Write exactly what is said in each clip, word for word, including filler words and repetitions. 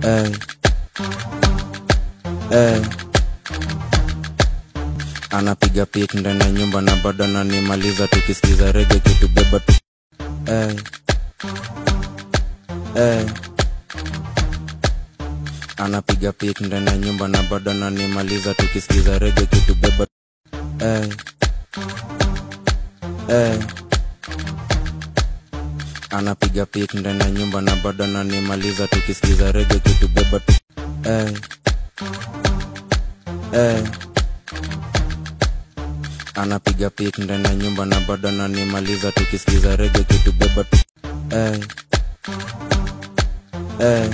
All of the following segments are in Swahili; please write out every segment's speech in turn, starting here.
Ey, ey. Anapiga pik ndani ya nyumba na bado ananimaliza tukisikiza reggae kitubeba tu. Ey, ey. Anapiga pik ndani ya nyumba na bado ananimaliza tukisikiza reggae kitubeba tu. Ey, ey. Anapiga pik ndani ya nyumba na bado ananimaliza tukisikiza reggae kitubeba tu. Ey, ey. Anapiga pik ndani ya nyumba na bado ananimaliza tukisikiza reggae kitubeba tu. Ey, ey.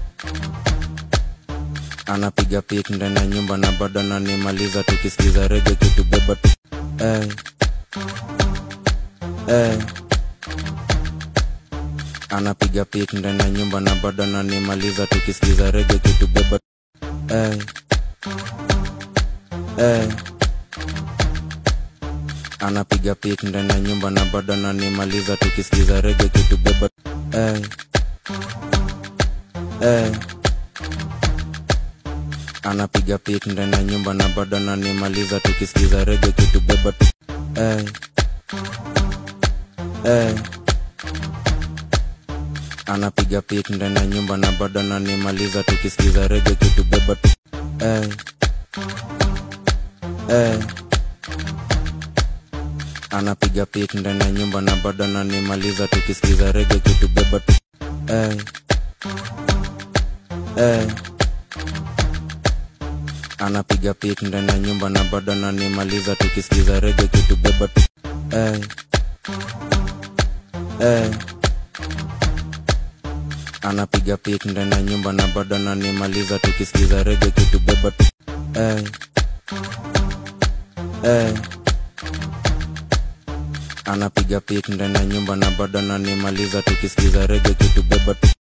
Anapiga pik ndani ya nyumba na bado ananimaliza tukisikiza reggae kitubeba tu. Ey, ey. Anapiga pik ndani ya nyumba na bado ananimaliza tukisikiza reggae kitubeba tu. Ey, ey. Anapiga pik ndani ya nyumba na bado ananimaliza tukisikiza reggae kitubeba tu. Ey, ey. Anapiga pik ndani ya nyumba na bado ananimaliza tukisikiza reggae kitubeba tu. Ey, ey. Anapiga pik ndani ya nyumba na bado ananimaliza tukisikiza reggae kitubeba tu. Ey, ey. Anapiga pik ndani ya nyumba na bado ananimaliza tukisikiza reggae kitubeba tu. Ey, ey. Anapiga pik ndani ya nyumba na bado ananimaliza tukisikiza reggae kitubeba tu. Ey, ey. Anapiga pik ndani ya nyumba na bado ananimaliza tukisikiza reggae kitubeba tu. Ey, ey. Anapiga pik ndani ya nyumba na bado ananimaliza tukisikiza reggae kitubeba tu.